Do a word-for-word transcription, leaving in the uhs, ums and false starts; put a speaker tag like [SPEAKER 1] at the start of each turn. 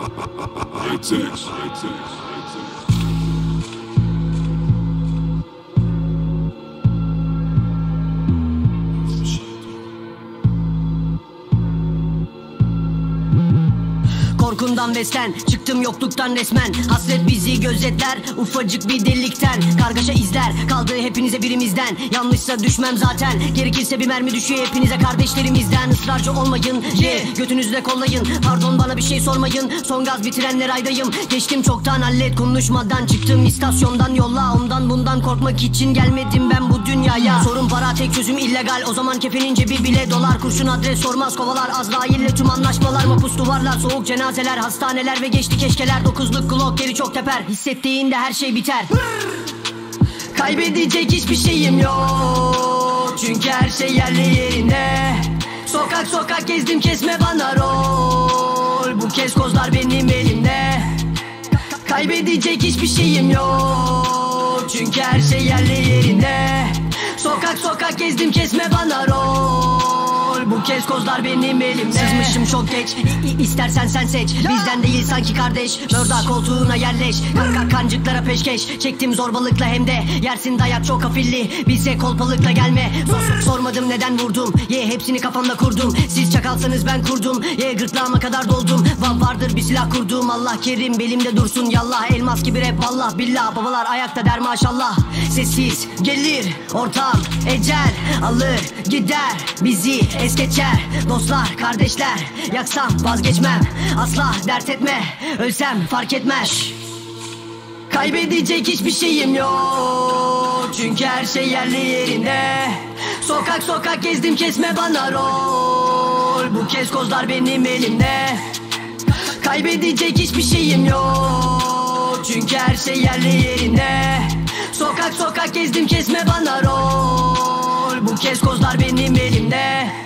[SPEAKER 1] High-Tex, High-Tex.
[SPEAKER 2] Korkumdan beslen, çıktım yokluktan resmen. Hasret bizi gözetler, ufacık bir delikten. Kargaşa izler, kaldı hepinize birimizden. Yanlışsa düşmem zaten, gerekirse bir mermi düşüyor hepinize kardeşlerimizden. Israrcı olmayın, ye yeah, götünüzle kollayın. Pardon bana bir şey sormayın, son gaz bitirenler aydayım. Geçtim çoktan hallet konuşmadan, çıktım istasyondan yolla. Ondan bundan korkmak için gelmedim ben bu dünyaya. Sorun para, tek çözüm illegal, o zaman kefenin cebi bile dolar. Kurşun adres sormaz, kovalar Azrail'le tüm anlaşmalar. Mapus duvarlar, soğuk cenazeler, hastaneler ve geçti keşkeler. Dokuzluk Glock geri çok teper, hissettiğinde her şey biter. Kaybedecek hiçbir şeyim yok, çünkü her şey yerli yerinde. Sokak sokak gezdim, kesme bana rol, bu kez kozlar benim elimde. Kaybedecek hiçbir şeyim yok, çünkü her şey yerli yerinde. Sokak sokak gezdim, kesme bana rol, bu kez kozlar benim elimde. Sızmışım çok geç, İ istersen sen seç. Bizden değil sanki kardeş, mörda koltuğuna yerleş. Kanka kancıklara peşkeş, çektim zorbalıkla hem de. Yersin dayak çok afilli, bize kolpalıkla gelme. Sor, sormadım neden vurdum, ye yeah, hepsini kafamda kurdum. Siz çakalsanız ben kurdum, ye yeah, gırtlağıma kadar doldum. Va vardır bir silah kurduğum, Allah kerim belimde dursun yallah. Elmas gibi rap vallah billah, babalar ayakta der maşallah. Sessiz gelir ortam, ecel alır gider, bizi es geçer. Dostlar kardeşler, yaksam vazgeçmem, asla dert etme, ölsem fark etmez. Kaybedecek hiçbir şeyim yok, çünkü her şey yerli yerinde. Sokak sokak gezdim, kesme bana rol, bu kez kozlar benim elimde. Kaybedecek hiçbir şeyim yok, çünkü her şey yerli yerinde. Sokak sokak gezdim, kesme bana rol, bu kez kozlar benim elimde.